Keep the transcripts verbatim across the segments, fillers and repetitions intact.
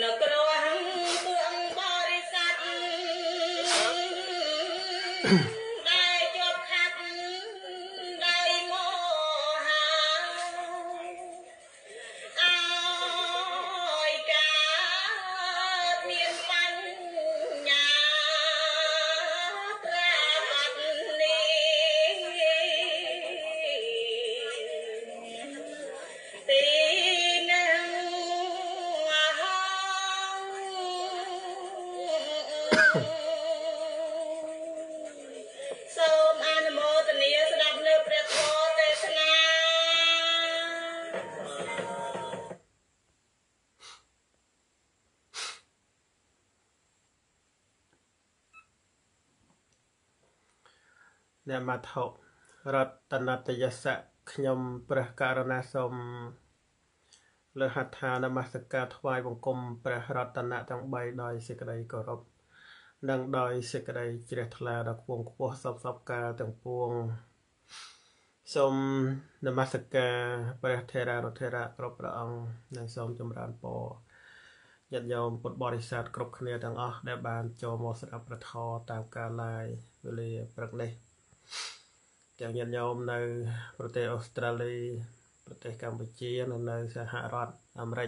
អ្នកមាថុរតនតយស័កខ្ញុំព្រះករណាសូមលើហដ្ឋានមស្ការថ្វាយបង្គំព្រះរតនៈទាំងបីដោយសេចក្តីគោរពនិងដោយសេចក្តីជ្រះថ្លាដល់ខ្ពង់ខ្ពស់សពសពកាលទាំងពួងសូមនមស្ការព្រះថេរានុថេរៈគ្រប់ព្រះអង្គនិងសូមចម្រើនពរញាតិញោមពុទ្ធបរិស័ទគ្រប់គ្នាទាំងអស់ដែលបានចូលមកស្ដាប់ព្រះធម៌តាមការឡាយវេលាព្រឹកនេះទាំងញាតិញោមនៅប្រទេសអូស្ត្រាលីប្រទេសកម្ពុជានិងនៅសហរដ្ឋអាមេរិក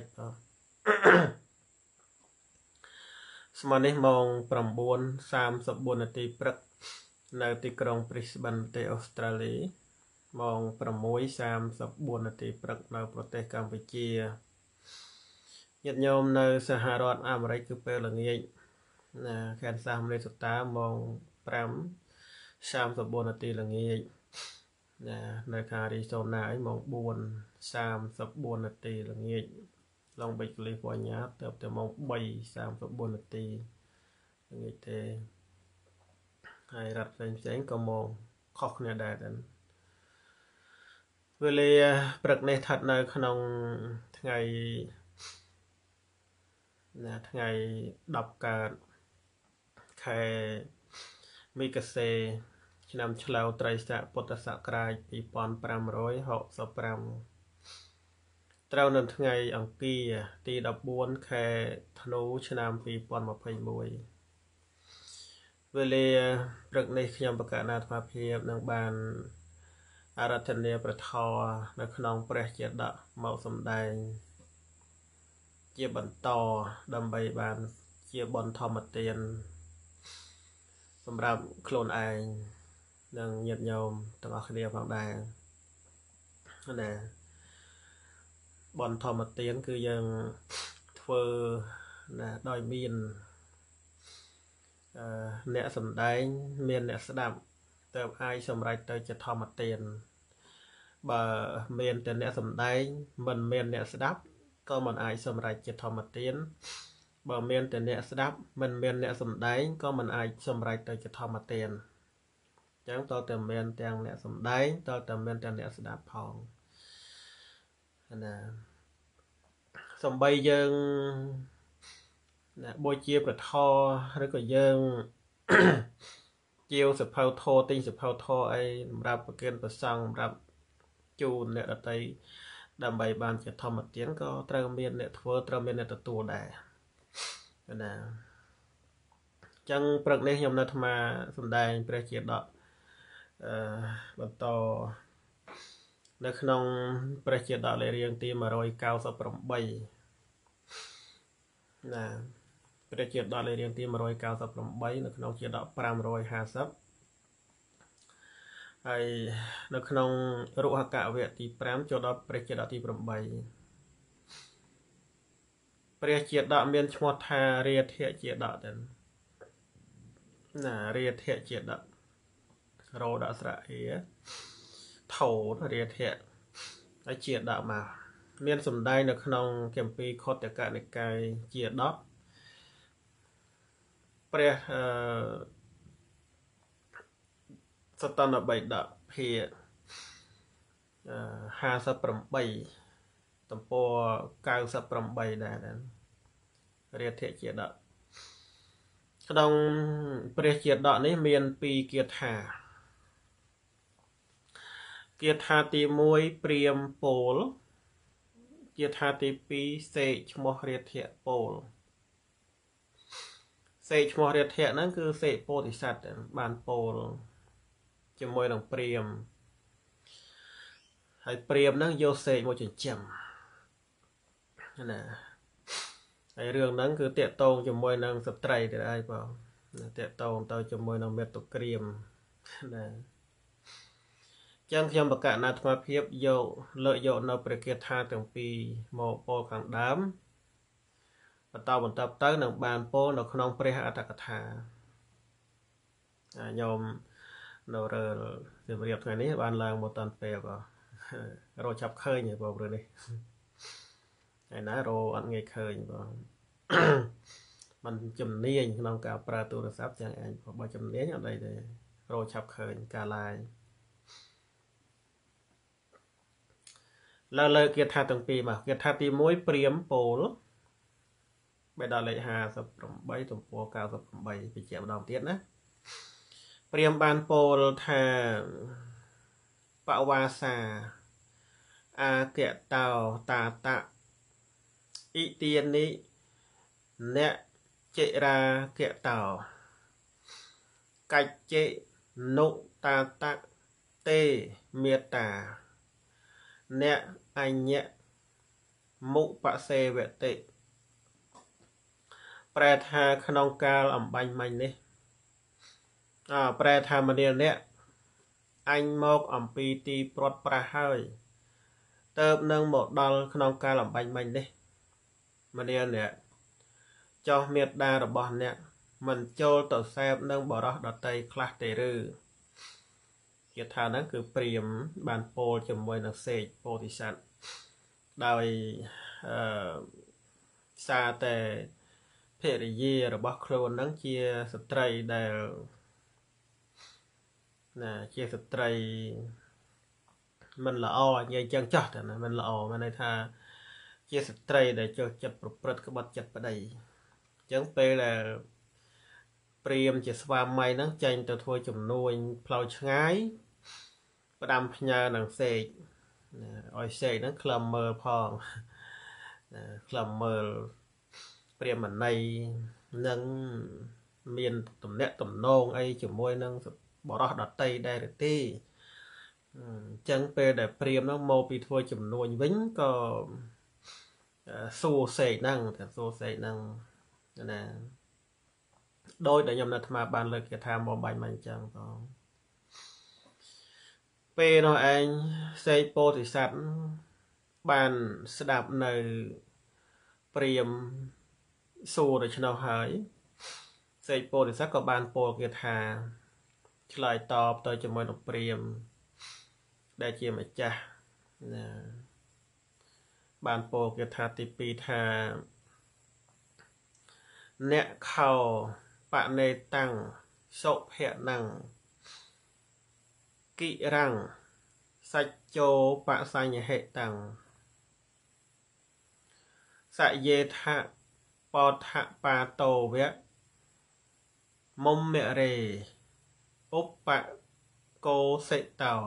ស្មើនេះម៉ោង ប្រាំបួនសាមសិបបួន នាទីព្រឹកនៅទីក្រុង Brisbane ប្រទេសអូស្ត្រាលីម៉ោង ប្រាំមួយសាមសិបបួន នាទីព្រឹកនៅប្រទេសកម្ពុជាញាតិញោមនៅសហរដ្ឋអាមេរិកគឺពេលល្ងាចណាខែសាមលេសតាម៉ោង ប្រាំសាមសិបបួន នាទីល្ងាចណានៅខាងអារីโซណាឯងម៉ោង បួនសាមសិបបួន នាទីល្ងាចឡុងបេកលីហ្វ័រញ៉ាទៅតែម៉ោង បីសាមសិបបួន នាទីល្ងាចទេហើយរដ្ឋផ្សេងផ្សេងក៏ម៉ោងខុសគ្នាដែរដែរវេលាព្រឹកនេះស្ថិតនៅក្នុងថ្ងៃណាថ្ងៃដប់កើតខែមីកាសេឆ្នាំឆ្លូវត្រីស័កពុទ្ធសករាជពីរពាន់ប្រាំរយហកសិបប្រាំត្រូវនៅថ្ងៃអង្គារទីដប់បួនខែធ្នូឆ្នាំពីរពាន់ម្ភៃមួយវេលាព្រឹកនេះខ្ញុំប្រកាសអាត្មាភាពនឹងបានអារាធនាព្រះធម៌នៅក្នុងព្រះជាដកមកសម្ដែងជាបន្តដើម្បីបានជាបុណ្យធម្មទានសម្រាប់ខ្លួនឯងនិងញាតិញោមទាំងអស់គ្នាផងដែរណាបុណ្យធម្មទានគឺយើងធ្វើណាដោយមានអឺអ្នកសម្ដែងមានអ្នកស្ដាប់ទើបអាចសម្រេចទៅជាធម្មទានបើមានតែអ្នកសម្ដែងមិនមានអ្នកស្ដាប់ក៏មិនអាចសម្រេចជាធម្មទានបើមានតែអ្នកស្ដាប់មិនមានអ្នកសម្ដែងក៏មិនអាចសម្រេចទៅជាធម្មទានអញ្ចឹងតើតែមានទាំងអ្នកសម្ដែងតើតែមានទាំងអ្នកស្ដាប់ផងណាសំបីយើងណាបូជាព្រះធម៌ឬក៏យើងជាវសភៅធម៌ទិញសភៅធម៌អីសម្រាប់ប្រគិនប្រសង់សម្រាប់ជូនអ្នកដតីដើម្បីបានជាធម្មទានក៏ត្រូវមានអ្នកធ្វើត្រូវមានអ្នកទទួលដែរណាអញ្ចឹងព្រឹកនេះខ្ញុំនៅអាត្មាសម្ដែងព្រះជាដកអឺបន្តនៅក្នុងព្រះជាដកលេខរៀងទីមួយរយកៅសិបប្រាំបីណាព្រះជាដកលេខរៀងទីមួយរយកៅសិបប្រាំបីនៅក្នុងជាដកប្រាំរយហាសិបហើយនៅក្នុងរុហកវគ្គទីប្រាំចូលដល់ព្រះជាដកទីប្រាំបីព្រះជាដកមានឈ្មោះថារាធៈជាដកទៅណារាធៈជាដករោដស្រៈអេថោរាធៈហើយជាដកមកមានសម្ដែងនៅក្នុងគម្ពីរខុទ្ទកនិកាយជាដកព្រះអឺសតនបិដកភាគអឺហាសិបប្រាំបីទំព័រកៅសិបប្រាំបីដែររាធៈជាដកក្នុងព្រះជាដកនេះមានពីរគាថាគាថាទីមួយព្រាហ្មណ៍ពោលគាថាទីពីរសេកឈ្មោះរាធៈពោលសេឈ្មោះរាធៈហ្នឹងគឺសេពោធិសត្វបានពោលជាមួយនឹងព្រាហ្មណ៍ហើយព្រាហ្មណ៍ហ្នឹងយកសេកមកចិញ្ចឹមណាហើយរឿងហ្នឹងគឺតាកតងជាមួយនឹងស្ត្រីទៅហើយបងតាកតងទៅជាមួយនឹងមេតុក្រាមណាចឹងខ្ញុំបកណាអាត្មាភាពយកលើកយកនៅព្រះគាថាទាំងពីរមកពោលខាងដើមបន្តបន្តទៅនឹងបានពោលនៅក្នុងព្រះអត្តកថាញោមនៅរើជម្រាបថ្ងៃនេះបានឡើងមកតាន់ពេលបងរកចាប់ឃើញបងព្រឹកនេះហើយណារកអត់ងាយឃើញបងมันជំនាញក្នុងការប្រើទូរស័ព្ទចឹងឯងបើជំនាញអត់អីទេរកចាប់ឃើញការឡាយលើលើគាថាទាំងពីរមកគាថាទីមួយព្រាមពោលបេដកលេខห้าสิบแปดទំព័រเก้าสิบแปดបញ្ជាក់ម្ដងទៀតណាព្រាមបានពោលថាបវាសាអាកតោតាតៈអ៊ីទានិអ្នកចិរាកតោកច្ចេនុតាតៈទេមេតា អ្នកអញ្ញមុបសេវតិប្រែថាក្នុងកាលអំបញ្ញមិញនេះអប្រែថាមនាលអ្នកអញមកអំពីទីព្រាត់ប្រាសហើយទៅនឹងមកដល់ក្នុងកាលអំបញ្ញមិញនេះមនាលអ្នកចោះមេត្តារបស់អ្នកមិនចូលទៅសែបនឹងបរោះដតីខ្លះទេឬគាថាហ្នឹងគឺព្រាហ្មណ៍បានពោលជាមួយនឹងសេកពោធិសត្វដោយអឺសារតែភរិយារបស់ខ្លួនហ្នឹងជាស្ត្រីដែលណាជាស្ត្រីមិនល្អនិយាយចឹងចោះតែណាមិនល្អមានន័យថាជាស្ត្រីដែលចូលចិត្តប្រព្រឹត្តក្បត់ចិត្តប្តីអញ្ចឹងពេលដែលព្រាហ្មណ៍ជាស្វាមីហ្នឹងចេញទៅធ្វើជំនួញផ្លូវឆ្ងាយផ្ដាំផ្ញើនឹងសេកឲ្យសេកហ្នឹងក្លំមើលផងក្លំមើលព្រាហ្មណីនឹងមានទំនាក់ទំនងអីជាមួយនឹងបរោះដតីដែរឬទេអញ្ចឹងពេលដែលព្រាហ្មណ៍ហ្នឹងមកពីធ្វើជំនួញវិញក៏សួរសេកហ្នឹងតែសួរសេកហ្នឹងណាដោយដែលខ្ញុំនៅអាត្មាបានលើកគេថាមកបាញ់មកអញ្ចឹងបងពេលនោះឯងសេកពោធិសត្វបានស្ដាប់នៅព្រាហ្មណ៍សួរដូច្នោះហើយសេកពោធិសត្វក៏បានពោលគេថាឆ្លើយតបទៅជាមួយនឹងព្រាហ្មណ៍ដែលជាម្ចាស់ណាបានពោលគេថាទីពីរថាអ្នកខោបណេតាំងសុភៈណੰគិរាំងសច្ជោបសញ្ញហេតាំងសយេថៈបោថៈបាតោវៈមុំមរេឧបកោសិតោ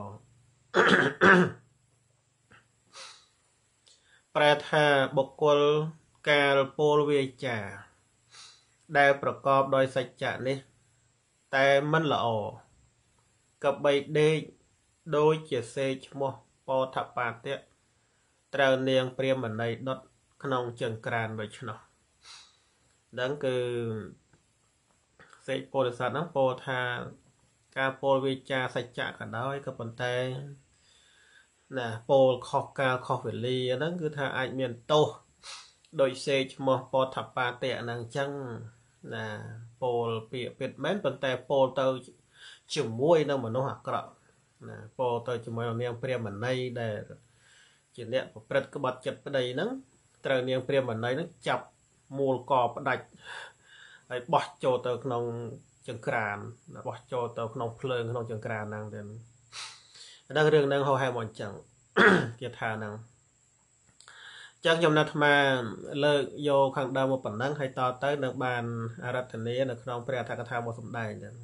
ប្រែថាបុគ្គលកាលពោលវាចាដែលប្រកបដោយសច្ចៈនេះតែមិនល្អកបីដេកដូចជាសេកឈ្មោះពោធបាតៈត្រូវនាងព្រាហ្មណីដុតក្នុងជើងក្រានដូច្នោះហ្នឹងគឺសេកពោធិសត្វហ្នឹងពោលថាការពោលវាចាសច្ចៈក៏ដោយក៏ប៉ុន្តែណាពោលខុសកាលខុសវេលាហ្នឹងគឺថាអាចមានទោសដោយសេកឈ្មោះពោធបាតៈហ្នឹងអញ្ចឹងណាពោលពាក្យពិតមែនប៉ុន្តែពោលទៅជាមួយនឹងមនុស្សអាក្រក់ណាពោលទៅជាមួយនឹងនាងព្រាហ្មណីដែលជាអ្នកប្រព្រឹត្តក្បត់ចិត្តប្តីហ្នឹងត្រូវនាងព្រាហ្មណីហ្នឹងចាប់មូលកផ្ដាច់ហើយបោះចូលទៅក្នុងចង្ក្រានបោះចូលទៅក្នុងភ្លើងក្នុងចង្ក្រានហ្នឹងទៅដល់រឿងហ្នឹងហោហែមកអញ្ចឹងគេថាហ្នឹងចឹងខ្ញុំនៅអាត្មាលើកយកខាងដើមមកប៉ុណ្ណឹងហើយតទៅនឹងបានអារាធនានៅក្នុងព្រះអត្ថកថាមកសម្ដែងចឹង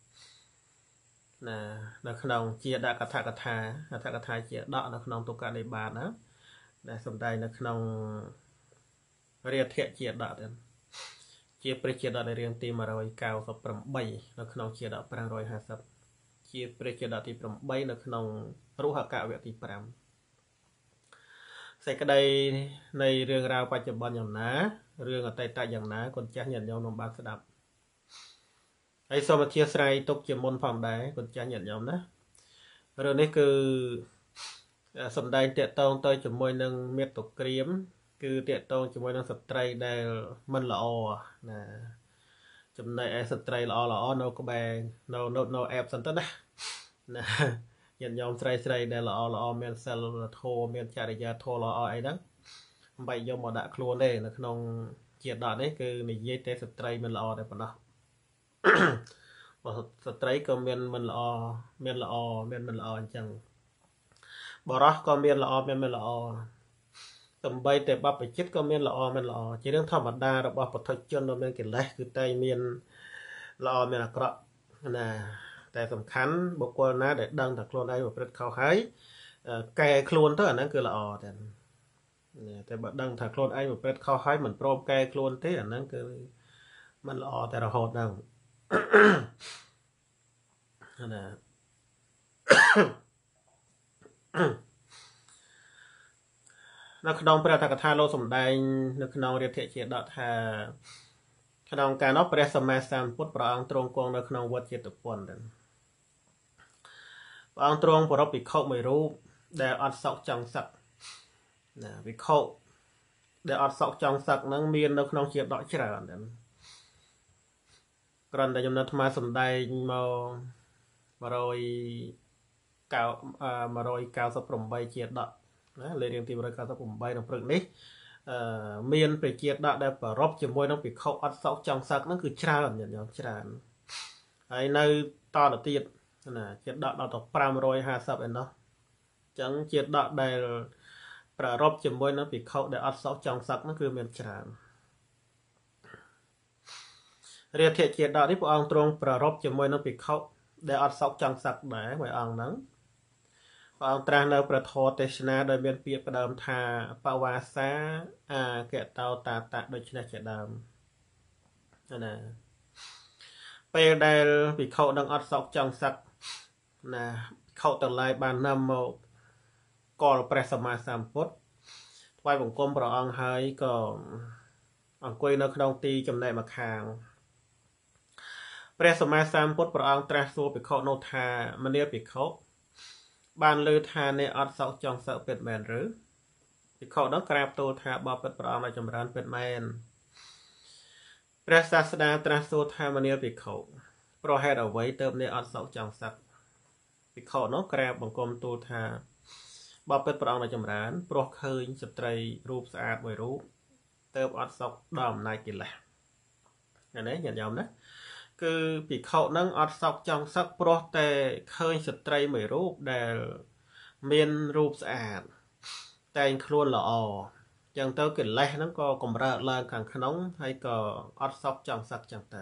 ណានៅក្នុងជាដកថាកថាអត្ថកថាជាដកនៅក្នុងទុក្កនិបាតណាដែលសម្ដែងនៅក្នុងរាធៈជាដកទៅជាជាព្រះជាដកនៃរឿងទីmột trăm chín mươi támនៅក្នុងជាដកfive hundred fiftyជាព្រះជាដកទីeightនៅក្នុងរុហកវៈទីfiveសេចក្តីនៃរឿងរ៉ាវបច្ចុប្បន្នយ៉ាងណារឿងអតីតយ៉ាងណាកូនចាស់ញាតិញោមនឹងបានស្ដាប់ហើយសូមអធិស្ឋានទុកជាមុនផងដែរកូនចាស់ញាតិញោមណារឿងនេះគឺសំដែងតាក់ទងទៅជាមួយនឹងមេត្តាក្រៀមគឺតាក់ទងជាមួយនឹងស្ត្រីដែលមិនល្អណាចំណែកឯស្ត្រីល្អល្អនៅក្បែរនៅនៅនៅអេបសិនទៅណាណាញាតិញោមស្រីស្រីដែលល្អល្អមានសិលធម៌មានចរិយាធម៌ល្អអីហ្នឹងមិនបាច់យកមកដាក់ខ្លួនទេនៅក្នុងជាដកនេះគឺនិយាយតែស្ត្រីមិនល្អតែប៉ុណ្ណោះស្ត្រីក៏មានមិនល្អមានល្អមានមិនល្អអញ្ចឹងបរោះក៏មានល្អមានមិនល្អសំបីតែបព្វជិតក៏មានល្អមានល្អជារឿងធម្មតារបស់ពុទ្ធជនដែលមានកិលេសគឺតែមានល្អមានអាក្រក់ណាតែសំខាន់បុគ្គលណាដែលដឹងថាខ្លួនឯងប្រព្រឹត្តខុសហើយកែខ្លួនទៅអាហ្នឹងគឺល្អតែតែបើដឹងថាខ្លួនឯងប្រព្រឹត្តខុសហើយមិនព្រមកែខ្លួនទេអាហ្នឹងគឺមិនល្អតែរហូតហ្នឹងណានៅក្នុងព្រះអត្ថកថាលោកសំដែងនៅក្នុងរាធជាដកថាក្នុងការនោះព្រះសម្មាសម្ពុទ្ធព្រះអង្គទ្រង់គង់នៅក្នុងវត្តចេតពុនព្រះអង្គទ្រង់ប្រពភិក្ខុមួយរូបដែលអត់សោកចង់សឹកណាភិក្ខុដែលអត់សោកចង់សឹកហ្នឹងមាននៅក្នុងជាដកច្រើនដែរគ្រាន់តែចំណុចអាត្មាសំដែងមកone hundred ninety-eightជាដកណាលេខរៀងទីone hundred ninety-eightនៅព្រឹកនេះអឺមានប្រជាដកដែលប្ររពជាមួយនឹងភិក្ខុអត់សោកចង់សឹកហ្នឹងគឺច្រើនញាតិញោមច្រើនហើយនៅតទៅទៀតណាជាដកដល់ទៅfive hundred fiftyឯណោះអញ្ចឹងជាដកដែលប្ររពជាមួយនឹងភិក្ខុដែលអត់សោកចង់សឹកហ្នឹងគឺមានច្រើនរាធជាដកនេះព្រះអង្គទ្រង់ប្ររពជាមួយនឹងភិក្ខុដែលអត់សោកចង់សឹកដែរមួយអង្គហ្នឹងព្រះអង្គត្រាស់នៅព្រះធម៌ទេសនាដោយមានពាក្យផ្ដើមថាបវាសាអាកតោតាតៈដូច្នេះជាដើមណាពេលដែលភិក្ខុនឹងអត់សោកចង់សឹកណាភិក្ខុទាំងឡាយបាននាំមកកលព្រះសម្មាសម្ពុទ្ធថ្វាយបង្គំព្រះអង្គហើយក៏អង្គុយនៅក្នុងទីចំណែកម្ខាងព្រះសម្មាសម្ពុទ្ធព្រះអង្គត្រាស់សួរភិក្ខុនោះថាមនាភិក្ខុបានលើថាអ្នកអត់សោកចង់សឹកពិតមែនឬភិក្ខុនោះក្រាបទូលថាបបិទ្ធព្រះអង្គឲ្យចម្រើនពិតមែនព្រះសាស្តាត្រាស់សួរថាមនាភិក្ខុប្រហេតុអ្វីទើបអ្នកអត់សោកចង់សឹកភិក្ខុនោះក្រាបបង្គំទូលថាបបិទ្ធព្រះអង្គឲ្យចម្រើនព្រោះឃើញស្ត្រីរូបស្អាតមួយរូបទើបអត់សោកដល់អំណាចកិលេសណានេះញាតិញោមណាគឺភិក្ខុនឹងអត់សោកចង់សឹកព្រោះតែឃើញស្ត្រីមួយរូបដែលមានរូបស្អាតតែងខ្លួនល្អចឹងទៅកិលេសហ្នឹងក៏កម្រើកឡើងខាងក្នុងហើយក៏អត់សោកចង់សឹកចឹងទៅ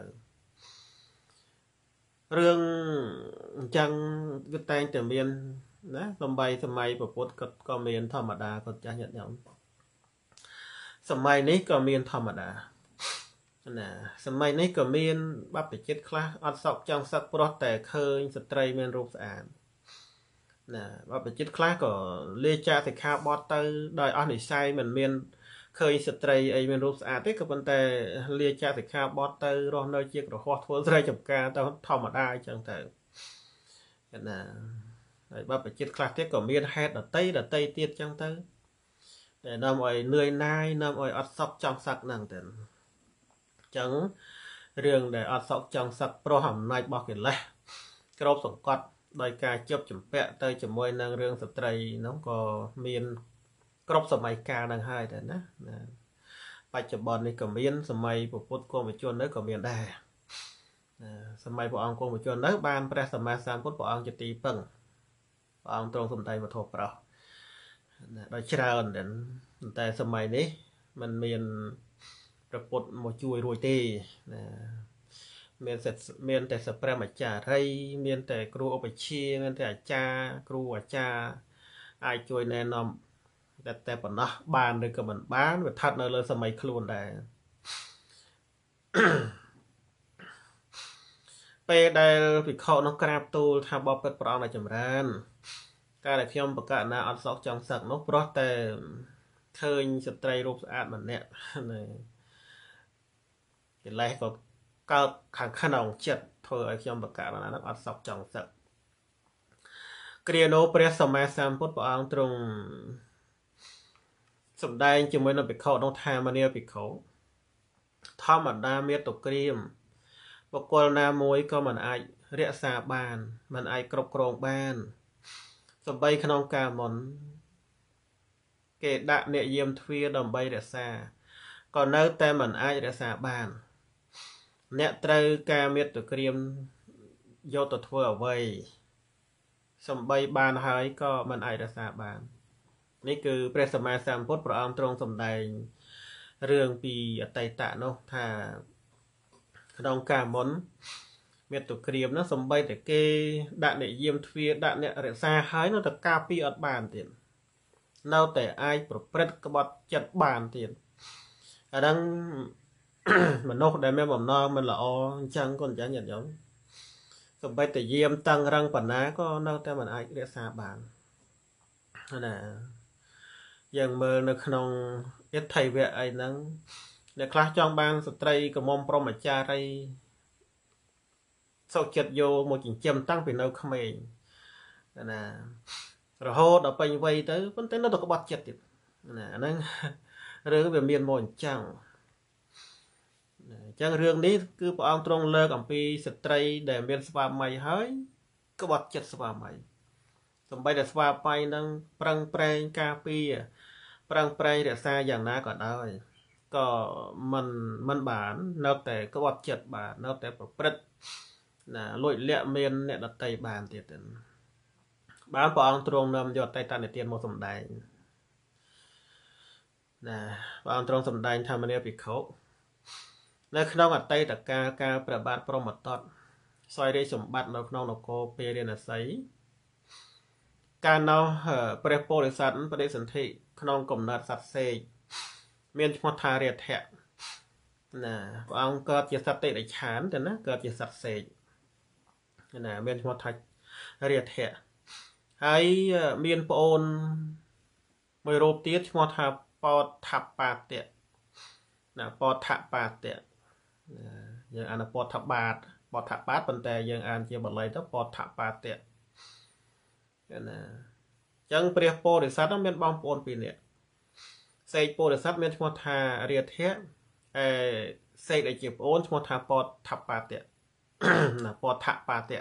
រឿងអញ្ចឹងវាតែងតែមានណាសំបីសម័យពុទ្ធក៏ក៏មានធម្មតាក៏ចាស់ញាតិញោមសម័យនេះក៏មានធម្មតាណាសម័យនេះក៏មានបព្វជិតខ្លះអត់សោកចង់សឹកព្រោះតែឃើញស្ត្រីមានរូបស្អាតណាបព្វជិតខ្លះក៏លាចាកសិក្ខាបទទៅដោយអស់និស្ស័យមិនមានឃើញស្ត្រីអីមានរូបស្អាតទេក៏ប៉ុន្តែលាចាកសិក្ខាបទទៅរស់នៅជាក្រហមធ្វើស្រែចម្ការទៅធម្មតាអញ្ចឹងទៅណាហើយបព្វជិតខ្លះទៀតក៏មានហេតុដតីដតីទៀតអញ្ចឹងទៅតែនាំឲ្យនឿយណាយនាំឲ្យអត់សោកចង់សឹកហ្នឹងទៅចឹងរឿងដែលអត់សោកចង់សឹកព្រោះអំណាចរបស់កិលេសក្របសង្កត់ដោយការជប់ចម្ពាក់ទៅជាមួយនឹងរឿងស្ត្រីនោះក៏មានគ្រប់សម័យកាលនឹងហើយតែណាបច្ចុប្បន្ននេះក៏មានសម័យពុទ្ធគង់វជននៅក៏មានដែរសម័យព្រះអង្គគង់វជននៅបានព្រះសម្មាសម្ពុទ្ធព្រះអង្គជាទីពឹងព្រះអង្គទ្រង់សម្ដែងវត្ថុប្រោសដោយច្រើនតែសម័យនេះมันមានព្រះពុទ្ធមកជួយរួចទេណាមានមានតែសព្រះអាចារ្យហើយមានតែគ្រូឧបជាមានតែអាចារ្យគ្រូអាចារ្យអាចជួយណែនាំតែតែប៉ុណ្ណោះបានឬក៏មិនបានវាស្ថិតនៅលើសម័យខ្លួនដែរពេលដែលពិខុនោះក្រាបទូលថាបបិទ្ធព្រះអង្គដែលចម្រើនការដែលខ្ញុំបកណាអត់សោកចង់សឹកនោះព្រោះតែឃើញស្ត្រីរូបស្អាតម្នាក់កិលេសក៏កើតខាងក្នុងចិត្តធ្វើឲ្យខ្ញុំបកណានោះអត់សោកចង់សឹកគ្រានោះព្រះសម្មាសម្ពុទ្ធព្រះអង្គទ្រង់សម្ដែងជាមួយនឹងភិក្ខុនោះថាមនាភិក្ខុធម្មតាមាតុក្រៀមបុគ្គលណាមួយក៏មិនអាចរក្សាបានមិនអាចគ្រប់គ្រងបានសម្បីក្នុងការមុនគេដាក់អ្នកយាមទ្វារដើម្បីរក្សាក៏នៅតែមិនអាចរក្សាបានអ្នកត្រូវការមាតុក្រៀមយកទៅធ្វើអ្វីសម្បីបានហើយក៏មិនអាចរក្សាបាននេះគឺព្រះសម្មាសម្ពុទ្ធព្រះអង្គទ្រង់សម្ដែងរឿងពីអតីតនោះថាក្នុងការមុនមាតុក្រៀមនោះសំបីតែគេដាក់អ្នកយាមទ្វារដាក់អ្នករក្សាហើយនៅតែការពារអត់បានទៀតនៅតែអាចប្រព្រឹត្តក្បត់ចិត្តបានទៀតអាហ្នឹងមនុស្សដែលមានបំណងមិនល្អអញ្ចឹងក៏អញ្ចឹងញាតិញោមសំបីតែយាមតឹងរឹងប៉ុណ្ណាក៏នៅតែមិនអាចរក្សាបានណាយើងមើលនៅក្នុងអិទ្ធិវៈអីហ្នឹងអ្នកខ្លះចង់បានស្ត្រីកមុំព្រមអាចារ្យសុខចិត្តយកមកចិញ្ចឹមតាំងពីនៅក្មេងណារហូតដល់ពេញវ័យទៅប៉ុន្តែនៅតែក្បត់ចិត្តទៀតណាអាហ្នឹងរឿងវាមានមកអញ្ចឹងអញ្ចឹងរឿងនេះគឺព្រះអង្គទ្រង់លើកអំពីស្ត្រីដែលមានស្វាមីហើយក្បត់ចិត្តស្វាមីសំបីតែស្វាមីនឹងប្រឹងប្រែងការពារប្រឹងប្រែងរក្សាយ៉ាងណាក៏ដោយក៏មិនមិនបាននៅតែក្បត់ចិត្តបាននៅតែប្រព្រឹត្តណាលួចលាក់មានអ្នកដតីបានទៀតទៅបានព្រះអង្គទ្រង់នាំយកអតីតនិទានមកសម្ដែងណាព្រះអង្គទ្រង់សម្ដែងថាមនាភិក្ខុនៅក្នុងអតីតកាលកាលព្រះបាទព្រហ្មទត្តសោយរាជសម្បត្តិនៅក្នុងនគរពេរាណសីកាលនោះព្រះពោធិសត្វបដិសន្ធិក្នុងកំណត់សត្វសេកមានឈ្មោះថារាធៈណាព្រះអង្គកើតជាសត្វតិរិឆានទៅណាកើតជាសត្វសេកណាមានឈ្មោះថារាធៈហើយមានប្អូនមួយរូបទៀតឈ្មោះថាបោថបាតៈណាបោថបាតៈយើងអានបោថបាតបោថបាតប៉ុន្តែយើងអានជាបាលីទៅបោថបាតៈណាអញ្ចឹងព្រះពោធិសត្វនោះមានបងប្អូនពីរនាក់សេកពោធិសត្វមានឈ្មោះថារាធៈអេសេកដែលជាប្អូនឈ្មោះថាបោថបាតៈណាបោថបាតៈ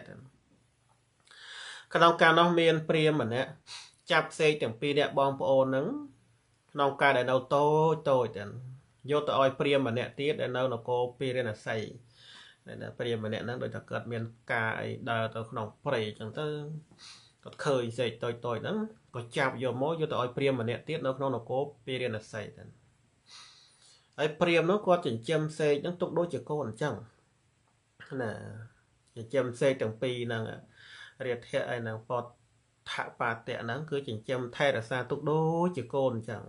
ក្នុងការនោះមានព្រាហ្មណ៍ម្នាក់ចាប់សេកទាំងពីរនាក់បងប្អូនហ្នឹងក្នុងការដែលនៅតូចតូចទៅយកទៅឲ្យព្រាហ្មណ៍ម្នាក់ទៀតដែលនៅនគរពេរាណសីដែលព្រាហ្មណ៍ម្នាក់ហ្នឹងដូចតែកើតមានការអីដើរទៅក្នុងព្រៃអញ្ចឹងទៅគាត់ឃើញសេកតូចតូចហ្នឹងក៏ចាប់យកមកយកទៅឲ្យព្រាហ្មណ៍ម្នាក់ទៀតនៅក្នុងនគរពេរាណសីទៅហើយព្រាហ្មណ៍នោះគាត់ចិញ្ចឹមសេកហ្នឹងទុកដូចជាកូនអញ្ចឹងណាចិញ្ចឹមសេកទាំងពីរហ្នឹងរាធៈឯហ្នឹងបតថបាតៈហ្នឹងគឺចិញ្ចឹមថែរក្សាទុកដូចជាកូនអញ្ចឹង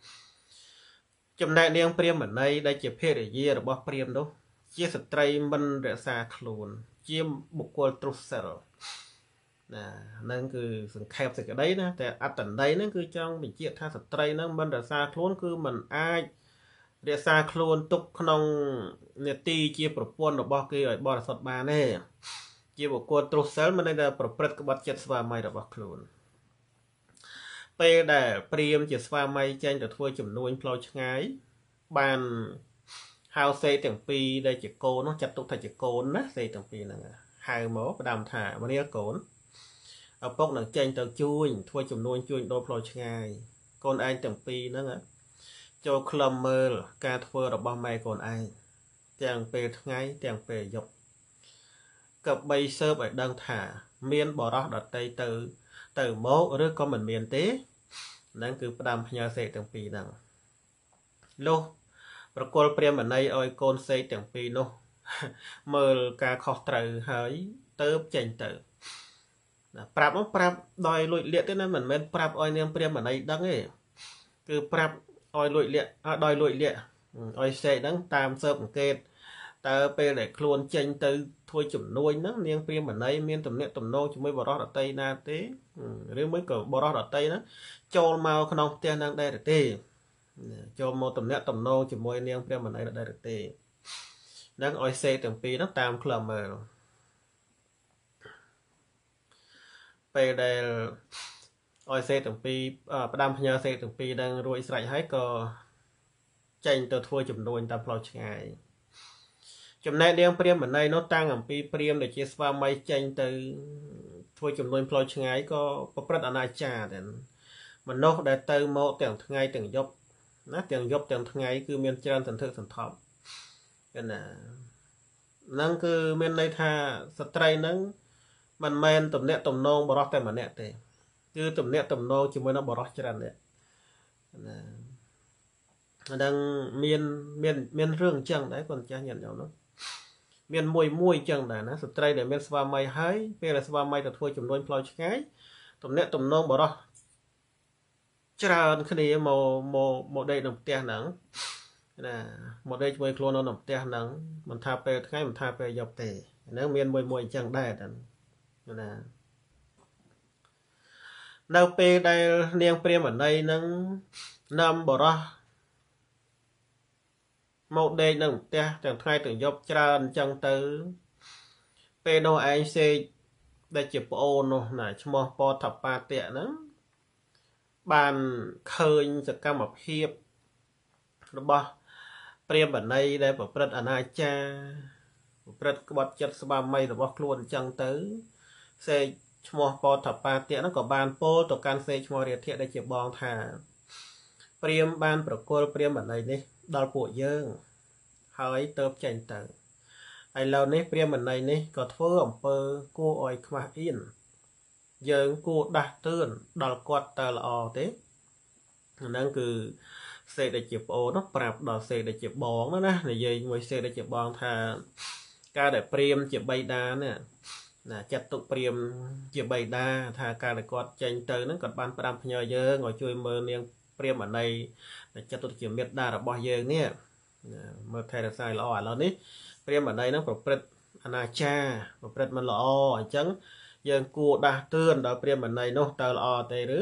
ចំណែកនាងព្រាហ្មណីដែលជាភរិយារបស់ព្រាហ្មណ៍នោះជាស្ត្រីមិនរក្សាខ្លួនជាបុគ្គលទ្រុសិលណាហ្នឹងគឺសង្ខេបសេចក្តីណាតែអត្តន័យហ្នឹងគឺចង់បញ្ជាក់ថាស្ត្រីហ្នឹងមិនរក្សាខ្លួនគឺមិនអាចរក្សាខ្លួនទុកក្នុងនេតិជាប្រពន្ធរបស់គេឲ្យបរិសុទ្ធបានទេជាបុគ្គលទ្រុសិលមិនន័យថាប្រព្រឹត្តក្បត់ចិត្តស្វាមីរបស់ខ្លួនពេលដែលព្រាហ្មណ៍ជាស្វាមីចេញទៅធ្វើជំនួញផ្លូវឆ្ងាយបានហៅសេកទាំងពីរដែលជាកូននោះចាត់ទុកថាជាកូនណាសេកទាំងពីរហ្នឹងហៅមកផ្ដាំថាមនាកូនឪពុកនឹងចេញទៅជួយធ្វើជំនួញជួយដូរផ្លូវឆ្ងាយកូនឯងទាំងពីរហ្នឹងចូលក្លំមើលការធ្វើរបស់ម៉ែកូនឯងទាំងពេលថ្ងៃទាំងពេលយប់ក៏បីសើបឲ្យដឹងថាមានបរោះដតីទៅទៅមកឬក៏មិនមានទេហ្នឹងគឺផ្ដាំផ្ញើសេកទាំងពីរហ្នឹងលុះប្រគល់ព្រាហ្មណីឲ្យកូនសេកទាំងពីរនោះមើលការខុសត្រូវហើយទៅចេញទៅណាប្រាប់មកប្រាប់ដោយលួចលាក់ទេណាមិនមែនប្រាប់ឲ្យនាងព្រាហ្មណីដឹងទេគឺប្រាប់ឲ្យលួចលាក់ដោយលួចលាក់ឲ្យសេកហ្នឹងតាមស៊ើបអង្កេត tờ pe để luôn tranh từ thôi chủng nuôi nó niên phim ở đây miên tầm niệm tầm nô chúng mới bỏ đó ở tây na tế riêng mới cỡ bỏ đó ở tây nó cho mau không tiền đang đây được tê cho một tầm niệm tầm nô chúng mới niên phim ở đây là đây được tê đang oi xe từng pi nó tam club mà pe để oi xe từng pi à đam nhờ xe từng pi đang ruồi sải hái cờ tranh từ thôi chủng nuôi tam plau ngày chấm này đen priêm ở đây nó tăng ở pi priêm để chia sẻ mấy tranh từ thôi chấm nuôi plau ngày có có rất là nai trà để mà nó để từ mẫu tiền ngày tiền dốc nó tiền dốc tiền ngày cứ miền trên thần thức thần thọ cái là năng cứ miền đây tha stray nắng mình men tầm nẹt tầm nông bỏ rót tại mà nẹt thì cứ tầm nẹt tầm nông chỉ mới nó bỏ rót trên đấy đang miền miền miền rương chẳng đấy còn cha nhận nhau nó miền mùi mùi chẳng là nó sụt tray để miền sva mây hái bây là sva mây là thôi chùm đôi plau cái tụm nẹt tụm nông bỏ đó chả cái gì màu màu màu đây đồng tiền nắng là một đây chơi clone nó đồng tiền nắng mình thà về cái mình thà về dọc tề nếu miền mùi mùi chẳng đây là đâu pe đây niang priêm ở đây nắng năm bỏ đó một đây nâng te chẳng thay từng dốc tràn chẳng từ pe đâu anh xe đây chụp ô nó là cho mò po thập ba tiện đó bàn khơiจะกรรมเพียบរបស់ព្រាមបណៃដែលប្រព្រឹត្តអនាចារប្រព្រឹត្តក្បត់ចិត្តស្បាមីរបស់ខ្លួនអញ្ចឹងទៅសេឈ្មោះពតបាតិហ្នឹងក៏បានពោលទៅកាន់សេឈ្មោះរាធៈដែលជាបងថាព្រាមបានប្រគល់ព្រាមបណៃនេះដល់ពួកយើងហើយទៅចេញទៅហើយឡូវនេះព្រាមបណៃនេះក៏ធ្វើអំពើគួរឲ្យខ្មាស់អៀនយើងគួរដាស់តឿនដល់គាត់តើល្អទេហ្នឹងគឺសេដែលជាប្អូនប្រាប់ដល់សេដែលជាបងណានិយាយមួយសេដែលជាបងថាការដែលព្រាមជាបៃតានេះណាចាត់ទុកព្រាមជាបៃតាថាការដែលគាត់ចេញទៅហ្នឹងគាត់បានផ្ដាំផ្ញើយើងឲ្យជួយមើលនាងព្រាមអណៃចាត់ទុកជាមេត្តារបស់យើងនេះមើលថែរក្សាល្អឥឡូវនេះព្រាមអណៃហ្នឹងប្រព្រឹត្តអនាចារប្រព្រឹត្តមិនល្អអញ្ចឹងយើងគួរដាស់តឿនដល់ព្រាមអណៃនោះតើល្អទេឬ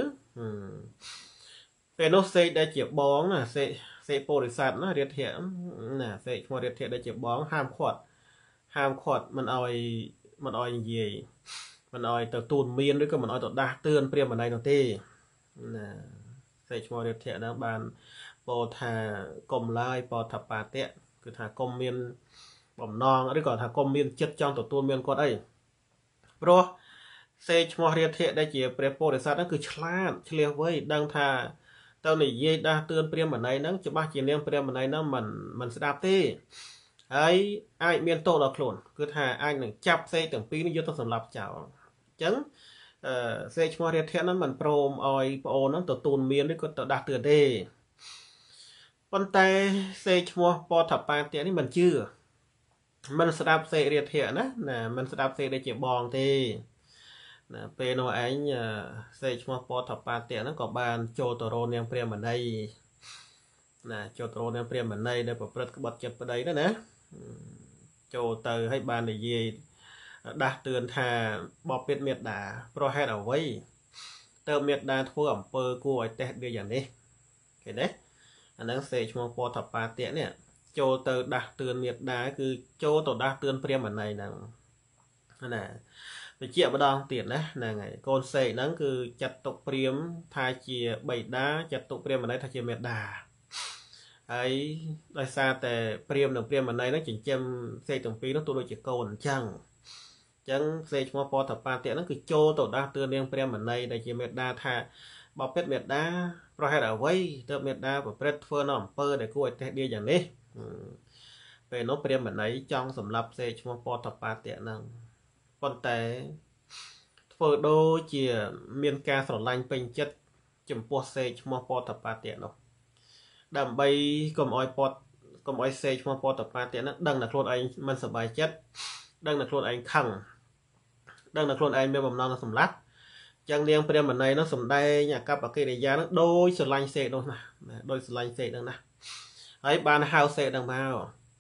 ពេលនោះសេដែលជាបងណាសេសេពោរិស័តណារាធៈណាសេឈ្មោះរាធៈដែលជាបងហាមឃាត់ហាមឃាត់មិនឲ្យមិនឲ្យនិយាយមិនឲ្យទៅទូនមានឬក៏មិនឲ្យទៅដាស់តឿនព្រាមអណៃនោះទេណាសេឈ្មោះរាធៈហ្នឹងបានពោលថាកុំឡើយពតបាតិគឺថាកុំមានបំណងឬក៏ថាកុំមានចិត្តចង់ទទួលមានគាត់អីព្រោះសេឈ្មោះរាធៈដែលជាព្រះពោធិសត្វហ្នឹងគឺឆ្លាតឆ្លៀសវៃដឹងថាទៅនិយាយដាស់តឿនព្រាមអណៃហ្នឹងច្បាស់ជានាងព្រាមអណៃហ្នឹងមិនមិនស្ដាប់ទេហើយអាចមានទោសដល់ខ្លួនគឺថាអាចនឹងចាប់សេទាំងពីរនេះយកទៅសម្លាប់ចោលអញ្ចឹងអឺសេឈ្មោះរាធៈហ្នឹងមិនព្រមឲ្យប្អូនហ្នឹងទទួលមានឬក៏ទៅដាស់តឿនទេប៉ុន្តែសេឈ្មោះពតបាតិនេះមិនជឿមិនស្ដាប់សេរាធៈណាណាមិនស្ដាប់សេដែលជាបងទេណាពេលនោះឯងសេឈ្មោះពតបាតិហ្នឹងក៏បានចូលទៅរកនាងព្រាមណីណាចូលទៅរកនាងព្រាមណីដែលប្រព្រឹត្តក្បត់ចិត្តប្តីណាណាចូលទៅឲ្យបាននិយាយដាស់តឿនថាបបិទ្ធមេត្តាប្រហែលអ្វីទៅមេត្តាធ្វើអំពើគួរឲ្យតេះវាយ៉ាងនេះឃើញទេអាហ្នឹងសេឈ្មោះពតបាតិនេះចូលទៅដាស់តឿនមេត្តាគឺចូលទៅដាស់តឿនព្រាមណីហ្នឹងណាវិជាម្ដងទៀតណាហ្នឹងហើយកូនសេហ្នឹងគឺចាត់ទុកព្រាមថាជាបៃតាចាត់ទុកព្រាមណីថាជាមេត្តាហើយដោយសារតែព្រាមនិងព្រាមណីហ្នឹងចិញ្ចឹមសេទាំងពីរនោះទូដូចជាកូនអញ្ចឹងអញ្ចឹងសេឈ្មោះពតបាតិហ្នឹងគឺចូលទៅដាស់តឿននាងព្រាមណីដែលជាមេត្តាថាបបិទ្ធមេត្តាប្រហែលអ្វីទើបមេត្តាប្រព្រឹត្តធ្វើនៅអំពើដែលគួរឲ្យតេះដៀយ៉ាងនេះពេលនោះព្រាមណីចង់សម្លាប់សេឈ្មោះពតបាតិហ្នឹងប៉ុន្តែធ្វើដូចជាមានការស្រឡាញ់ពេញចិត្តចំពោះសេឈ្មោះពតបាតិនោះដើម្បីកុំឲ្យពតកុំឲ្យសេឈ្មោះពតបាតិហ្នឹងដឹងតែខ្លួនឯងមិនសប្បាយចិត្តដឹងតែខ្លួនឯងខឹងដឹងតែខ្លួនឯងមានបំណងសម្លាប់ចឹងនាងព្រាមណីនោះសំដែងអាកប្បកិរិយានោះដូចស្រឡាញ់សេនោះណាដូចស្រឡាញ់សេហ្នឹងណាហើយបានហៅសេហ្នឹងមក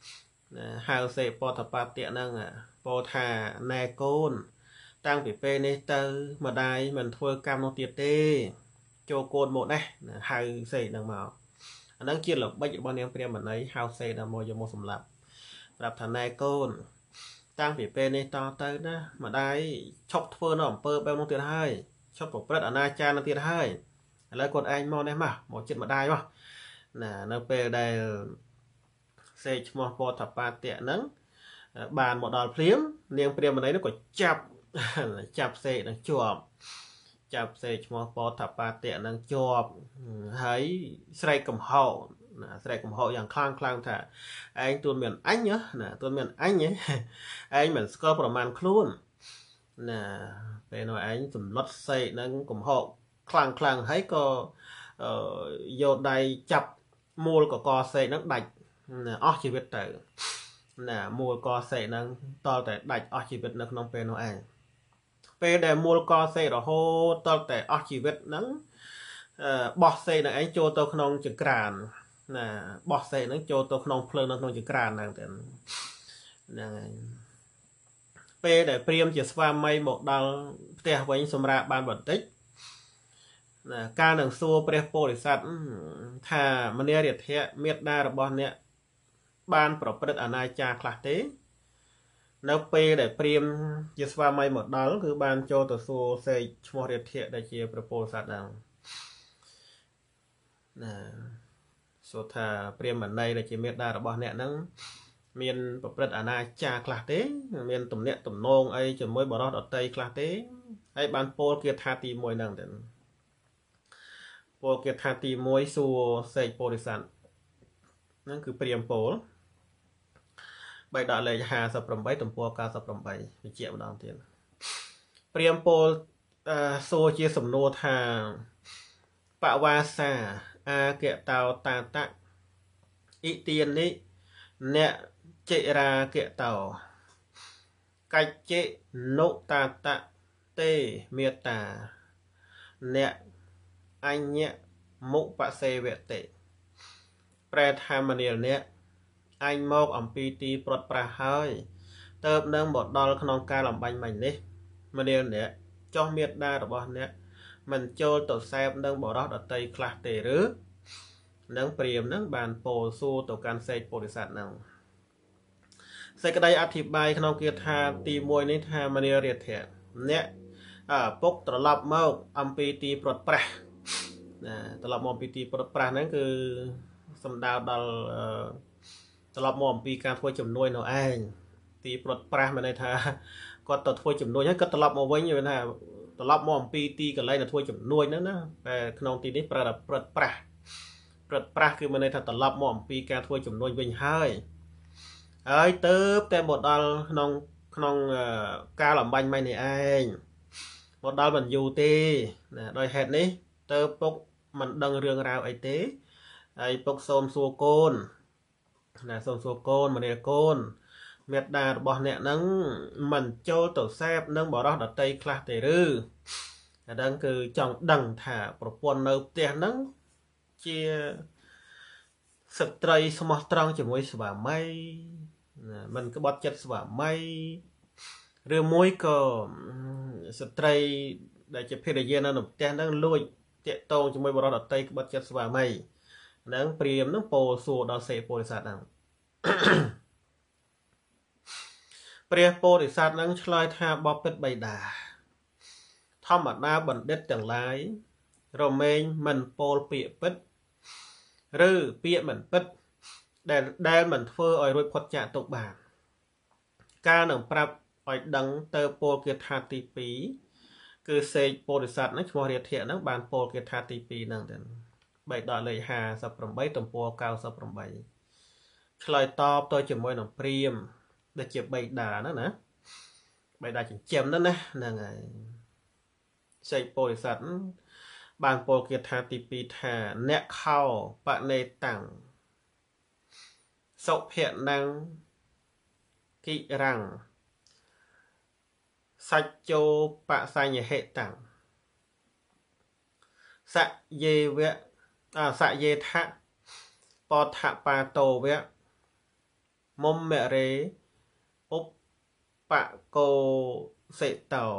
hào sẽ bỏ thập bát tiện năng à bỏ thà nè côn tăng bị phê nê tơ mà đai mình thôi cam nó tiệt tê cho côn một này hào sẽ năng màu năng kia là bây giờ bọn em phải mình ấy hào sẽ là một trong một sầm lập lập thà nè côn tăng bị phê nê to tơ đó mà đai chọc phơ nó phơ bao nó tiệt hai chọc một bớt ở na cha nó tiệt hai lấy con anh mò em mà một chuyện mà đai mà nè nó phê đây sẽ một bộ thập ba tiện nắng bàn một đòn phím niềng phím mà đấy nó có chập chập sẽ nó chuột chập sẽ một bộ thập ba tiện nắng chuột thấy say cầm hậu say cầm hậuอย่างคลั่งคลั่งthà anh tuôn miền anh nhá nè tuôn miền anh nhé anh mình cóประมาณ luôn nè về nói anh tụm lót say nắng cầm hậuคลั่งคลั่งthấy có vô đây chập mua có co say nó đạchออกชีวิตแต่น่ะมูลกอเสนังต่อแต่ดัดออกชีวิตนักน้องเป็นน้องเองเป็นแต่มูลกอเสเราโหต่อแต่ออกชีวิตนั้นบอสเสนังไอโจตัวขนมจักรานน่ะบอสเสนังโจตัวขนมเพลิงนักน้องจักรานนั่งแต่นั่งเป็นแต่เตรียมจะสวาไม่หมดดังเตะไว้สมราบานบันติการหนังซัวเปรียบโพลิสัตถ้ามันเนี่ยเดียดเทะเมียดดาระบอนเนี่ยบ้านปรบประอนาจาคลาเต้นับเปได้เปรียมยิสวาไม่หมดดาวคือบ้านโจตัวซัวเซชมอเดียดเทะได้เชียเปรียบโพลิสัตดังนะสุดท้ายเปรียมเหมือนในได้เชียเมียดดาระบอนเนี่ยนั่งเมียนปรบประอนาจาคลาเต้เมียนตุ่มเนี่ยตุ่มนงไอจะมวยบอลรอดเตยคลาเต้ไอบ้านโพลเกียร์ทาตีมวยนั่งเด่นโปรเกตาตีมวยซัวเซโปริสันนั่นคือเปรียมโปลใบดาเลยหาสับปรำใบตุ่มปัวกาสับปรำใบไปเจียบดาวเทียนเปรียมโปลโซเจียสมโนทางปะวาซาอาเกะเตาตาตะอิเตียนนี้เนเจราเกะเตาไกเจโนตาตะเตเมียตาเนanh nhé mụ bạ xe vệ tệ pre tham mà điều nè anh mọc ẩm pi ti prot pra hơi tớp nâng một đo không ca làm bánh mình đi mà điều nè cho miệt đa rồi bọn nè mình cho tổ xem nâng bỏ đó ở tây class tề rứ nâng priềm nâng bàn bồ su tổ can xe bồ đi sạt nâng xe cái đây áp thịt bay không kia tha ti môi ní tha mà điều riệt thiệt nè à bốc trở lập mọc ẩm pi ti prot praตลอดมองปีตีปรดปรานั่นคือสำดาวดอลตลอดมองปีการทั่วจำนวนเราเองตีปรดปรามาในท่าก็ตัดทั่วจำนวนนั้นก็ตลอดมองไว้อยู่นะตลอดมองปีตีกันไรนะทั่วจำนวนนั้นนะแต่ขนมตีนี้ปรดปรดปราปรดปราคือมาในท่าตลอดมองปีการทั่วจำนวนวิ่งให้ไอ้เติบแต่หมดดอลขนมขนมการหล่อบันไม่ในเองหมดดอลมันอยู่ตีนะโดยเหตุนี้เติบปกมันดังเรื่องราวไอเต้ไอปกโซมซัวโกนนะโซมซัวโกนมันเรียกโกนเม็ดดาบอเนี่ยนั่งมันโจตัวแซบนั่งบ่อรอดเตยคลาเตรื้อดังคือจังดังถ่าประปวนเนื้อเตี้ยนั่งเชียสตรีสมอตรังจะมวยสว่าไม่มันก็บอดจัดสว่าไม่เรื่องมวยก็สตรีได้จะเพื่อเย็นนั่นหนุ่มเตี้ยนั่งลุยเจตโตจะไม่บรอดเตยบัดจัดสว่าไม่นั่งเปรียมนั่งโปสูดอเซโปริสัตนั่งเปรียโปริสัตนั่งชลอยทาบอเป็ดใบดาทอมอัดนาบันเด็ดจังไรโรเมนมันโปลเปียเป็ดหรือเปียมันเป็ดแดนแดนมันเฟอร์ออยรวยพดจ่าตกบานการหนังปรับออยดังเตอโปเกียธาติปีคือเซโปริสัตนั่งชมเรียเทียนั่งบานโปเกียธาติปีนั่งเดินใบดอเลยหาสับปรมใบตมปัวเกาสับปรมใบชลอยตอบตัวจมวยหนังเปรียมได้เจ็บใบดานั่นนะใบดาจิเจ็บนั่นนะนั่งไงเซโปริสัตบานโปเกียธาติปีธาเนะเข้าปะเนตังศพเพียนังกิรังสัจโจปะสัญญเหตังสัจเยเวะอ่าสัจเยทะปอทะปาโตเวะមុំមរេឧបកោសិតោ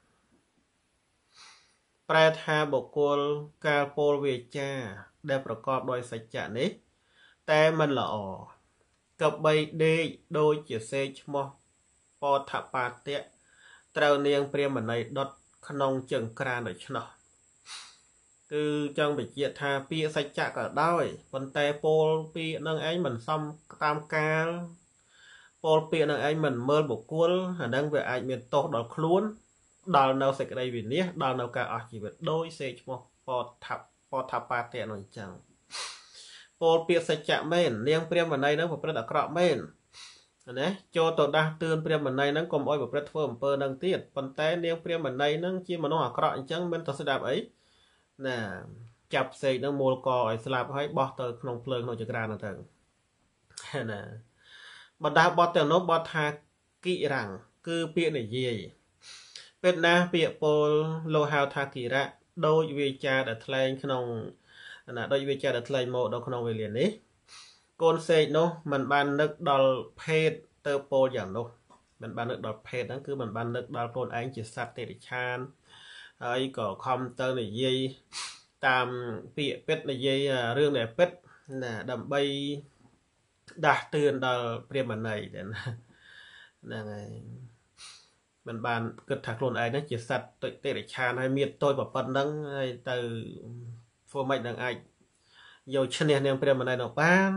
ប្រែថាបុគ្គលកាលពោលវាចាដែលប្រកបដោយសច្ចៈនេះតែមិនល្អកបីដេកដូចជាសេកឈ្មោះពថបាទៈត្រូវនាងព្រាហ្មណីដុតក្នុងជើងក្រានដូច្នោះគឺចង់បញ្ជាក់ថាពាក្យសច្ចៈក៏ដោយប៉ុន្តែពោលពាក្យនឹងឯងមិនសមតាមកាលពោលពាក្យនឹងឯងមិនមើលបុគ្គលអានឹងវាអាចមានទោសដល់ខ្លួនដល់នៅសេចក្តីវិនាសដល់នៅការអស់ជីវិតដោយសេកឈ្មោះពថពថបាទៈនោះអញ្ចឹងពោលពាក្យសច្ចៈមែននាងព្រាហ្មណីនឹងប្រព្រឹត្តអាក្រក់មែនណាចូលទៅដាស់តឿនព្រាហ្មណីនឹងកុំអោយប្រព្រឹត្តធ្វើអំពើនឹងទៀតប៉ុន្តែនាងព្រាហ្មណីនឹងជាមនុស្សអាក្រក់អញ្ចឹងមិនទៅស្ដាប់អីណាចាប់សេកនឹងមូលកឲ្យស្លាប់ហើយបោះទៅក្នុងភ្លើងក្នុងចក្រានហ្នឹងទៅណាបណ្ដាបទទាំងនោះបទថាគិរាំងគឺពាក្យនិយាយពេលណាពាក្យពោលលោហៅថាគិរៈដោយវាចាដែលថ្លែងក្នុងណាដោយវាចាដែលថ្លែងមកដល់ក្នុងវេលានេះកូនសេកនោះมันបាននឹកដល់ភេទទៅពោលយ៉ាងនោះมันបាននឹកដល់ភេទហ្នឹងគឺมันបាននឹកដល់ខ្លួនឯងជាសត្វទេរិឆានហើយក៏ខំទៅនិយាយតាមពាក្យពិតនិយាយរឿងដែលពិតណាដើម្បីដាស់តឿនដល់ព្រាហ្មណីហ្នឹងហើយมันបានគិតថាខ្លួនឯងហ្នឹងជាសត្វទេរិឆានហើយមានតូចប៉ុណ្ណឹងហើយទៅធ្វើម៉េចនឹងអាចយកឈ្នះនាងព្រាហ្មណីនោះបាន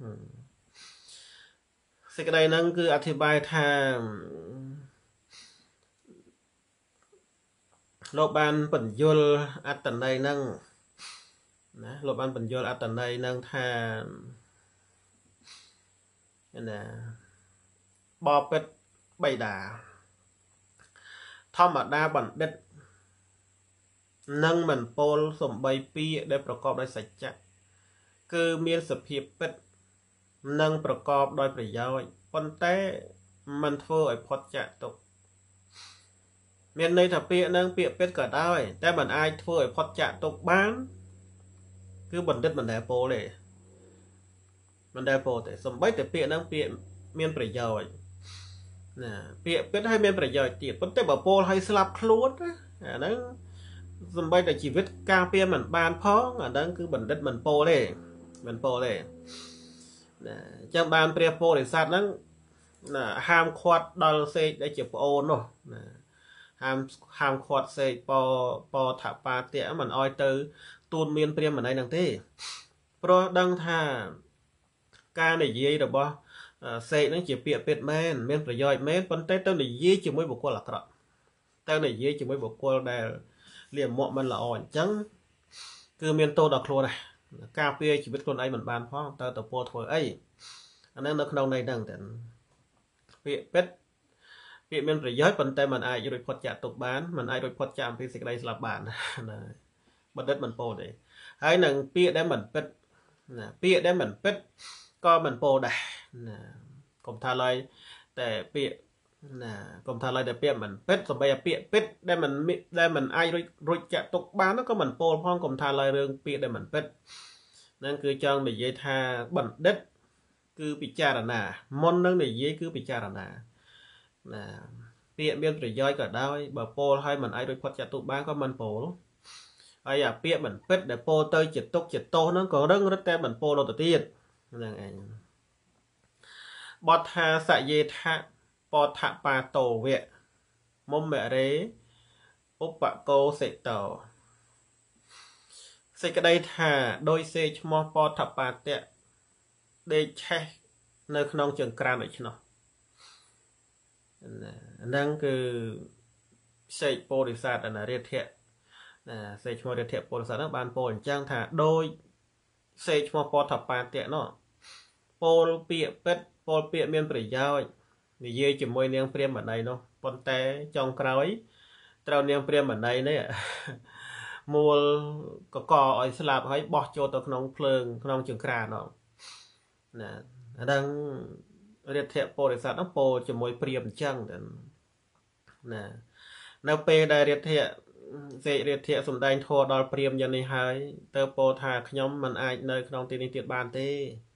សេចក្តីហ្នឹងគឺអធិប្បាយថាលោកបានបញ្យលអត្តន័យហ្នឹងណាលោកបានបញ្យលអត្តន័យហ្នឹងថាណាបបិទ្ធបៃតាធម្មតាបណ្ឌិតនឹងមិនពោលសំបីពាក្យដែលប្រកបដោយសច្ចៈគឺមានសភាពពិតនិងប្រកបដោយប្រយោជន៍ប៉ុន្តែមិនធ្វើឲ្យផុតចាកទុកមានន័យថាពាក្យនឹងពាក្យពិតក៏ដោយតែមិនអាចធ្វើឲ្យផុតចាកទុកបានគឺបណ្ឌិតមិនដែលពោលទេមិនដែលពោលទេសំបីតែពាក្យនឹងពាក្យមានប្រយោជន៍ណាពាក្យពិតឲ្យមានប្រយោជន៍ទៀតប៉ុន្តែបើពោលឲ្យស្លាប់ខ្លួនអាហ្នឹងសំបីតែជីវិតការពារមិនបានផងអាហ្នឹងគឺបណ្ឌិតមិនពោលទេមិនពោលទេណាអញ្ចឹងបានព្រះពោធិសត្វហ្នឹងណាហាមឃាត់ដល់សេកដែលជាប្អូននោះណាហាមហាមឃាត់សេកពពថបាទៈមិនអោយទៅទូនមានព្រាហ្មណីហ្នឹងទេព្រោះដឹងថាការនិយាយរបស់សេកហ្នឹងជាពាក្យពិតមែនមានប្រយោជន៍មែនប៉ុន្តែទៅនិយាយជាមួយបុគ្គលអាក្រក់ទៅនិយាយជាមួយបុគ្គលដែលលៀមមកមិនល្អអញ្ចឹងគឺមានទោសដល់ខ្លួនដែរការពារជីវិតខ្លួនឯងមិនបានផងតើតពោធ្វើអីអាហ្នឹងនៅក្នុងន័យហ្នឹងតែពាក្យពិតពាក្យមានប្រយោជន៍ប៉ុន្តែมันអាចរួចផុតចាកទុកបានมันអាចរួចផុតចាកអំពីសេចក្តីស្លាប់បានណាបណ្ឌិតមិនពោលទេហើយនឹងពាក្យដែលមិនពិតណាពាក្យដែលមិនពិតក៏មិនពោលដែរណាកុំថាឡើយតែពាក្យណាកុំថាឡើយតែពាក្យមិនពិតសំបីតែពាក្យពិតដែលមិនដែលមិនអាចរួចរួចចាក់ទុកបានក៏មិនពោលផងកុំថាឡើយរឿងពាក្យដែលមិនពិតហ្នឹងគឺចង់និយាយថាបណ្ឌិតគឺពិចារណាមុននឹងនិយាយគឺពិចារណាណាពាក្យមានប្រយោជន៍ក៏ដោយបើពោលឲ្យមិនអាចរួចផុតចាក់ទុកបានក៏មិនពោលហើយអាពាក្យមិនពិតដែលពោលទៅជាទុកជាទោសហ្នឹងក៏រឹងរឹតតែមិនពោលទៅទៀតហ្នឹងឯងបទថាសយេថៈពថបាទោវៈមុំមរេឧបកោសិតោសេចក្តីថាដោយសេឈ្មោះពថបាទៈដេកឆេះនៅក្នុងជើងក្រានដូច្នោះហ្នឹងគឺសេកពោធិសត្វអនារាធៈណាសេឈ្មោះរាធៈពោធិសត្វហ្នឹងបានពោលអញ្ចឹងថាដោយសេឈ្មោះពថបាទៈនោះពោលពាក្យពិតពោលពាក្យមានប្រយោជន៍និយាយជាមួយនាងព្រាហ្មណីនោះប៉ុន្តែចុងក្រោយត្រូវនាងព្រាហ្មណីនេះមូលកកឲ្យស្លាប់ហើយបោះចូលទៅក្នុងភ្លើងក្នុងជើងក្រាននោះណាអាហ្នឹងរាធៈពោធិសត្វនោះពោលជាមួយព្រាហ្មណ៍អញ្ចឹងណានៅពេលដែលរាធៈសេករាធៈសំដែងធម៌ដល់ព្រាហ្មណ៍យ៉ាងនេះហើយទៅពោលថាខ្ញុំមិនអាចនៅក្នុងទីនេះទៀតបានទេ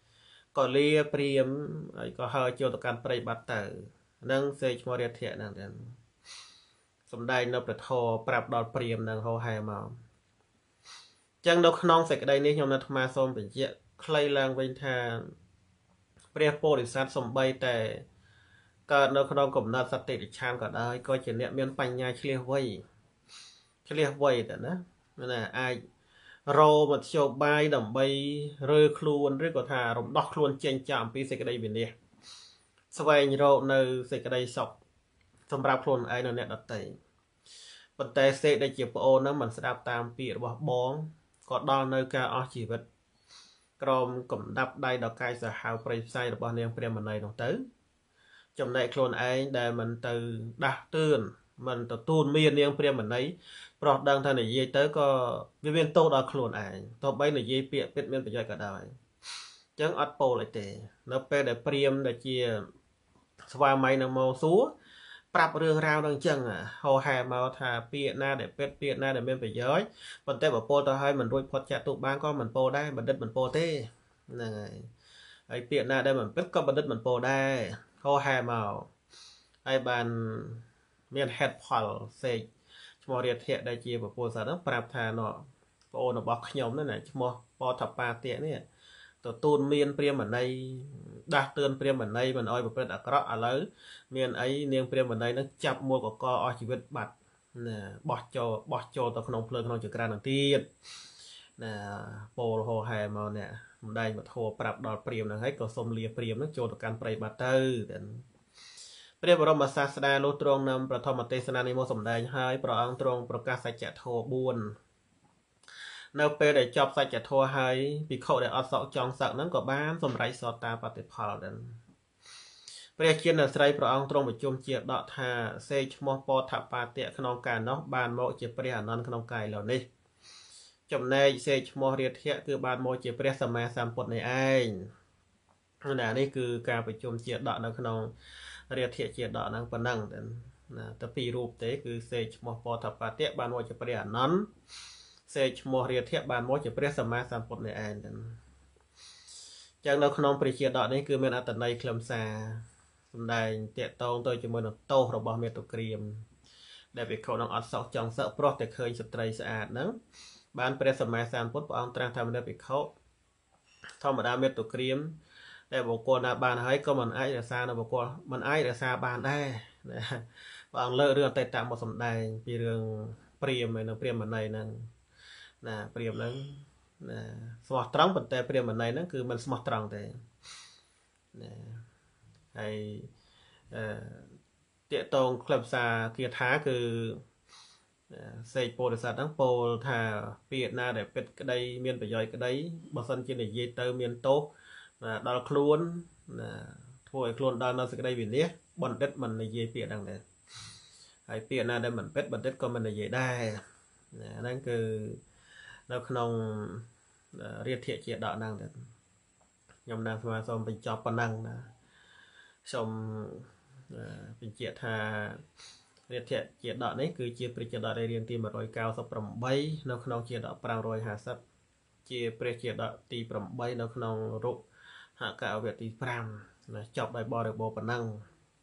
ก็เลียเปรียมไอ้ก็เฮาโจตการปฏิบัติเตอนั่งเสกมอเรียเทียนั่งกันสมได้นบประทอปรับดอดเปรียมนั่งเขาให้มาจังดอกขนองเสกได้นี้ยมนัทมาส้มเป็นเยอะใครลางเป็นทางเปรียบโพธิสัตว์สมใบแต่ก็ดอกขนองกบนัดสติชานก็ได้ก็จะเนี่ยมีปัญญาเฉลี่ยไว้เฉลี่ยไว้แต่นะนั่นแหละไอโรมาโชว์ใบดำใบเรือครูนหรือก็ทารมดอกครูนเจนจามปีเสกได้เป็นเนี่ยสวัยโรในเสกได้สอบสำหรับครูนไอนั่นเนี่ยดัดเตยปัจจัยเสกได้เจ็บโอนั้นมันสดับตามปีระบบบองก็ดอนในการออกชีวิตกรมกลมดับได้ดอกไก่สหาวปริไซระบบบเนียงเปรียมันในตรงเตยจำในโคลนไอได้มันตือดักตื่นมันตัวตูนมีเนียงเปรียมันในปลอดดังท่านในเย่เตอก็วิเวียนโตดาโคลนไอต่อไปในเย่เปียเป็ดเมียนประโยชน์ก็ได้จังอัดโปเลยเตะนับไปได้เปรียมได้เจียสวามัยนโมสูปรับเรื่องราวดังจังอ่ะเขาแห่มาทาเปียหน้าได้เป็ดเปียหน้าได้เมียนประโยชน์มันแต่แบบโปต่อให้มันรวยพอจะตุบ้านก็มันโปได้มันดึดมันโปเต้นั่นไงไอเปียหน้าได้มันเป็ดก็มันดึดมันโปได้เขาแห่มาไอบานเมียนเฮดพอลเซกชมอเรียเทะได้เจียแบบโปรสัตว์ปรับทานเนาะโอ้หนบอกขยมนั่นแหละชมอปอทับปาเตะเนี่ยตัวตูนเมียนเปรียมเหมือนในดักเตือนเปรียมเหมือนในมันอ้อยแบบเป็นอักระอะไรเมียนไอเนียงเปรียมเหมือนในนักจับมัวกับกออชีวิตบัดน่ะบอสโจบอสโจตัวขนมเพลิงขนมจุกรานต่างที่น่ะโปรโฮไฮมาเนี่ยมันได้มาโทรปรับดอดเปรียมนะให้ก็สมเลียเปรียมนักโจตัวการปริบัตเตอร์เปรียบรมศาสดาลุตรงนำประทมเทศนานิโมสมได้ให้ประอังตรงประกาศสัจโทบุญในเปรได้จอบสัจโทให้ปีเขาได้อัศจองสักนั้นก็บ้านสมไรสตาปฏิภาลนั้นเปรียเขียนในสไลประอังตรงประจุมเจียดดาเซชมอปอทับปาเตะขนมการเนาะบานโมเจเปรียนันขนมกายเหล่านี้จำในเซชมอเรียเทะคือบานโมเจเปรียสมัยสามปดในไอ้นี่นี่คือการประจุมเจียดดในขนมเรียเทียเจียดอนังปนังแต่นะแต่ปีรูปเตคือเซชมอปอทับปาเตะบานโมจะเปรียนั้นเซชมอเรียเทียบานโมจะเปรียสมาสามปดในแอนแต่จากนักนองปริเชียดอนี่คือเมนอัตในคลำซาสำได้เตะตองตัวจมูกโตระบอบเมตุกรีมได้ไปเขานองอัดสอกจังเสะเพราะแต่เคยสตรีสะอาดนั้นบานเปรียสมาสามปดปองตรังทำได้ไปเขาธรรมดาเมตุกรีมแต่บอกว่านาบานให้ก็มันไอ้เดซานะบอกว่ามันไอ้เดซาบานได้นะบางเลิกเรื่องแต่ตามบทสมได้ปีเรื่องเปรียมเลยนะเปรียมมันในนั่นนะเปรียมนั้นนะสมอตรังปัจจัยเปรียมมันในนั่นคือมันสมอตรังแต่นะไอเอ่อเตะตรงคลับซาเกียร์ท้าคือเซโปรสัตทั้งโปรทาเปียนาเด็เป็ดก็ได้เมียนไปย่อยก็ได้บอสันจีนในเยเตอร์เมียนโตดอลคล้วนถวยคล้วนดอลนั่นสักได้วินเนี้ยบอลเด็ดมันในเยเปียดังเลยไอเปียนาได้เหมือนเป็ดบอลเด็ดก็มันในเยได้นั่นคือเราขนมเรียกเทียเจียดอนั่งเด็ดยำนางสมาสมเป็นจอบปนังนะสมเป็นเจียทาเรียกเทียเจียดอนี่คือเจียปริเจียดอได้เรียนตีมารอยเก้าสับปรำใบเราขนมเจียดอปรางรอยหาสับเจียเปรียเจียดตีปรำใบเราขนมรุหากเอาเวทีพรำนะจับได้บอลได้บอลปนัง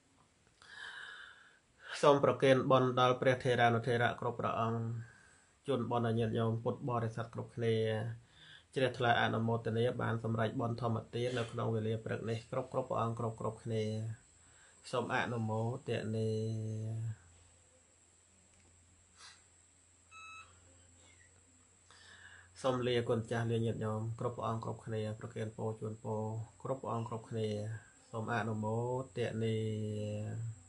สมประเคนบอลดาวเปรียเทรานุเทระกรบประอังจุนบอลเนียยอมปดบอลได้สัตว์กรบเคลียเจริญทลายอนุโมทนีบานสำหรับบอลธรรมตีเราขนมเวลีเปรกนี้กรบกรบประอังกรบกรบเคลียสมอนุโมทนีสมเลียกวนจ่าเลียหยดยอมกรบองกรบคะแนนประเคนโปจวนโปกรบองกรบคะแนนสมอนุโมทนี